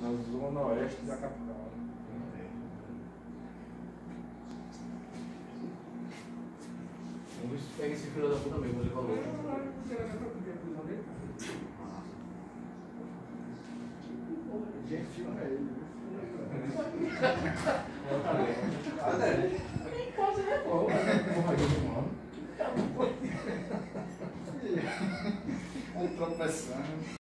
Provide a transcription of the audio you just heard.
zona oeste da capital. Vamos pegar esse filho da puta mesmo, ele falou. Gente, não é ele. Nem quase revolta. Porra, mano. Ele tropeçando.